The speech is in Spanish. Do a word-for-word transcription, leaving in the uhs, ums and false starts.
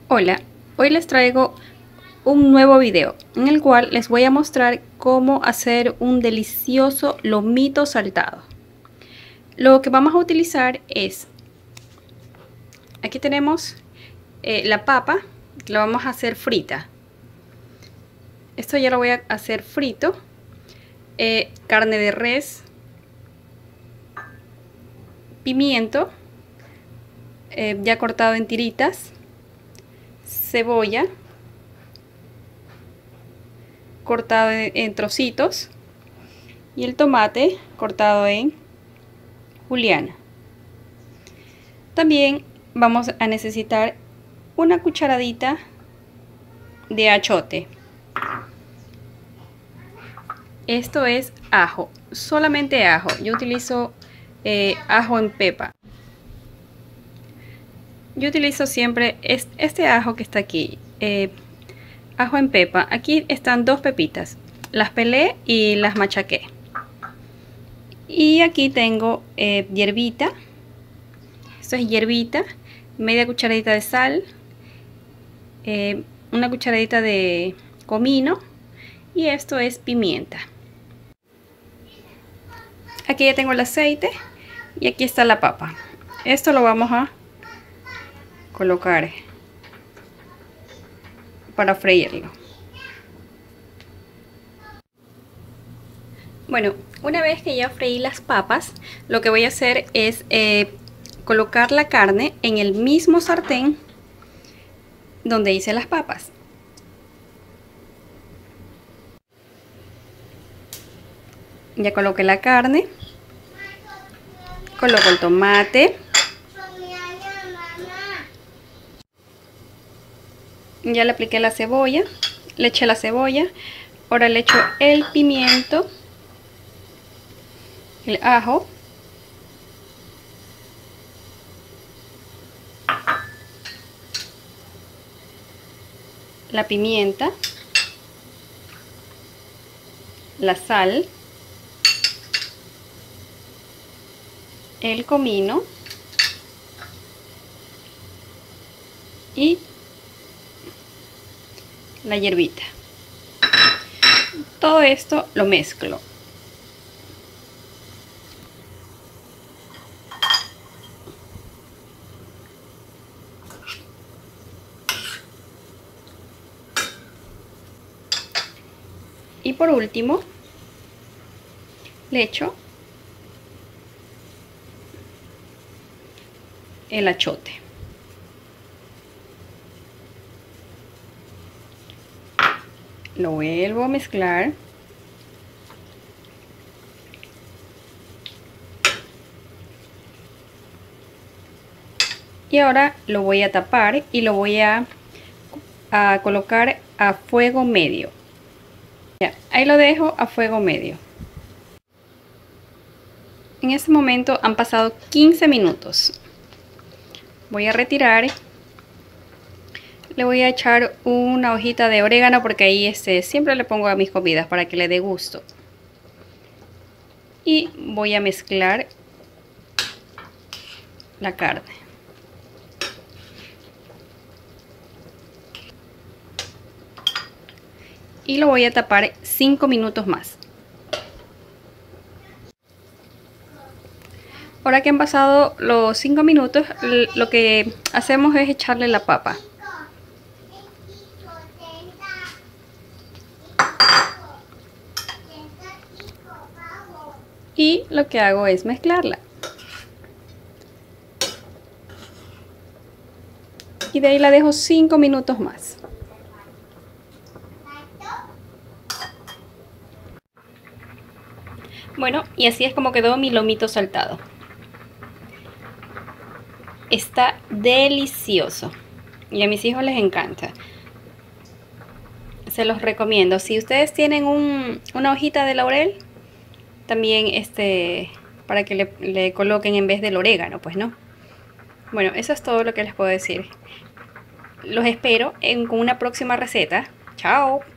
Hola, hoy les traigo un nuevo video en el cual les voy a mostrar cómo hacer un delicioso lomito saltado. Lo que vamos a utilizar es, aquí tenemos eh, la papa, que la vamos a hacer frita. Esto ya lo voy a hacer frito. Eh, carne de res, pimiento eh, ya cortado en tiritas, cebolla cortado en trocitos y el tomate cortado en juliana. También vamos a necesitar una cucharadita de achiote. Esto es ajo, solamente ajo. Yo utilizo eh, ajo en pepa. Yo utilizo siempre este ajo que está aquí, eh, ajo en pepa. Aquí están dos pepitas, las pelé y las machaqué. Y aquí tengo eh, hierbita. Esto es hierbita, media cucharadita de sal, eh, una cucharadita de comino y esto es pimienta. Aquí ya tengo el aceite y aquí está la papa. Esto lo vamos a colocar para freírlo. Bueno, una vez que ya freí las papas, lo que voy a hacer es eh, colocar la carne en el mismo sartén donde hice las papas. Ya coloqué la carne, coloco el tomate, ya le apliqué la cebolla, le eché la cebolla, ahora le echo el pimiento, el ajo, la pimienta, la sal, el comino y la hierbita. Todo esto lo mezclo. Y por último le echo el achiote. Lo vuelvo a mezclar. Y ahora lo voy a tapar y lo voy a, a colocar a fuego medio. Ya, ahí lo dejo a fuego medio. En este momento han pasado quince minutos. Voy a retirar. Le voy a echar una hojita de orégano porque ahí este, siempre le pongo a mis comidas para que le dé gusto. Y voy a mezclar la carne. Y lo voy a tapar cinco minutos más. Ahora que han pasado los cinco minutos, lo que hacemos es echarle la papa. Y lo que hago es mezclarla. Y de ahí la dejo cinco minutos más. Bueno, y así es como quedó mi lomito saltado. Está delicioso y a mis hijos les encanta. Se los recomiendo. Si ustedes tienen un, una hojita de laurel, también este para que le, le coloquen en vez del orégano, pues no. Bueno, eso es todo lo que les puedo decir. Los espero en una próxima receta. Chao.